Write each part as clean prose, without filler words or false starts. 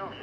Italy.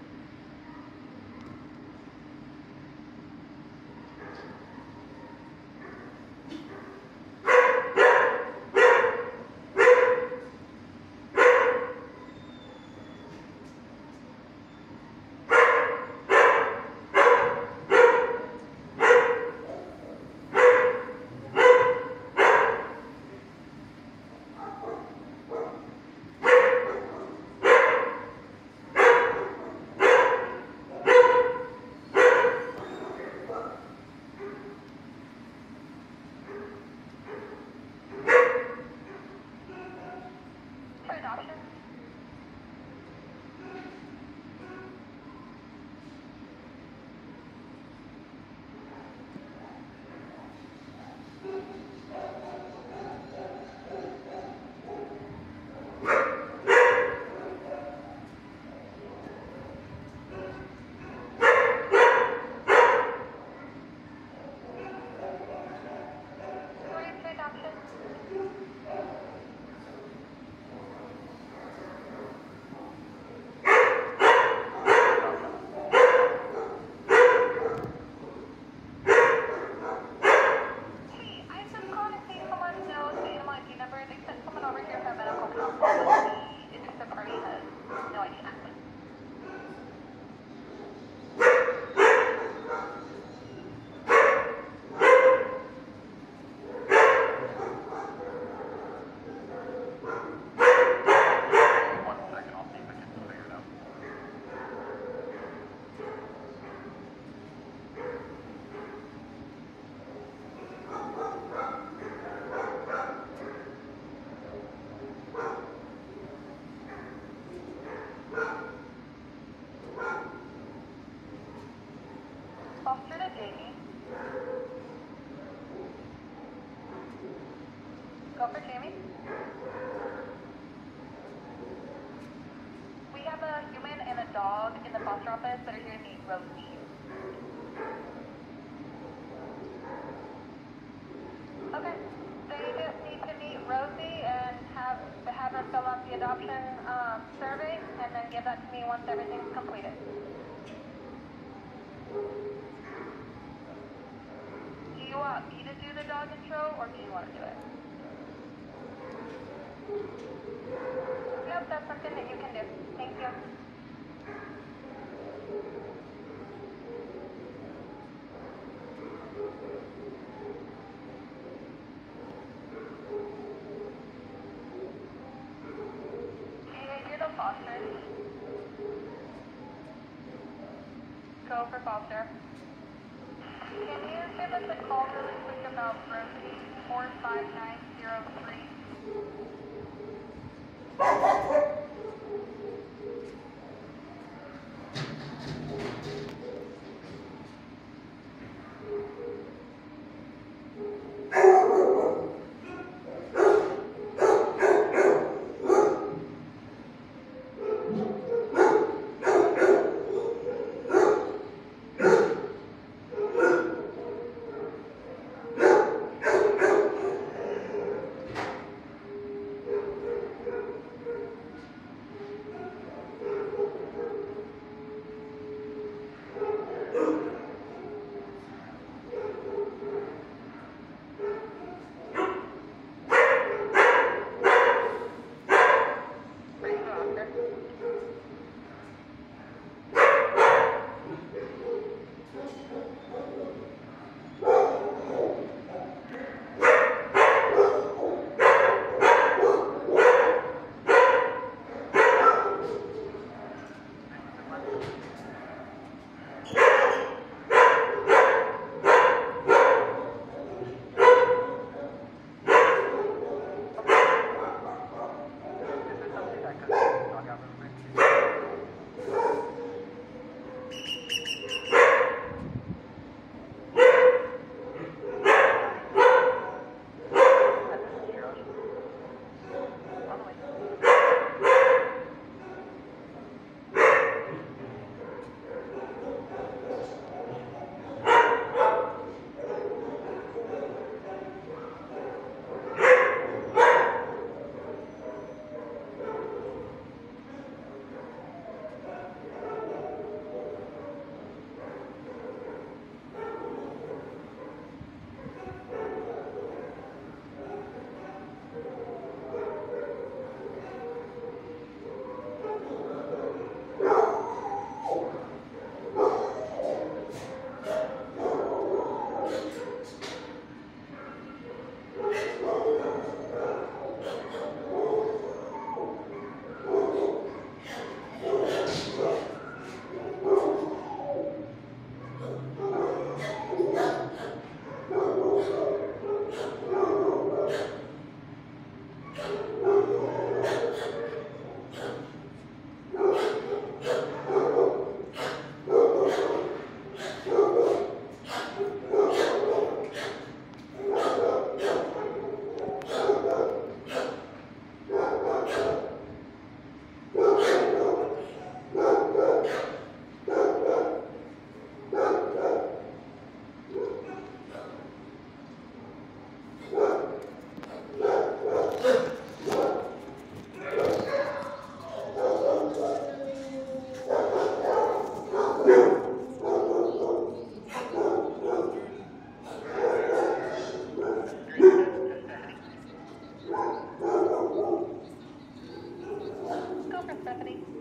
For adoption? Who is for adoption? Hey, I just called to see if someone knows the animal ID number. They sent someone over here for a medical consult, but the interested party has no ID number. One second, I'll see if I can figure it out. Foster to Jamie. Go for Jamie. We have a human and a dog in the foster office that are here to meet Rosie. Okay. They just need to meet Rosie and have her fill out the adoption survey and then give that to me once everything's completed. Do you want me to do the dog intro or do you want to do it? Yep, that's something that you can do. Thank you. Okay, you're the foster. Go for foster. Can you give us a call really quick about Rosie 45903? from Stephanie.